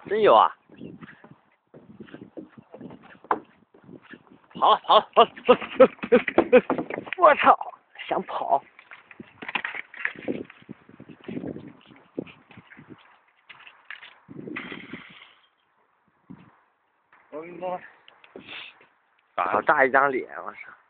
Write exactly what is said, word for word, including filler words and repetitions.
真有啊！跑了跑了跑了！我操，想跑。 我我。 好大一张脸，我操！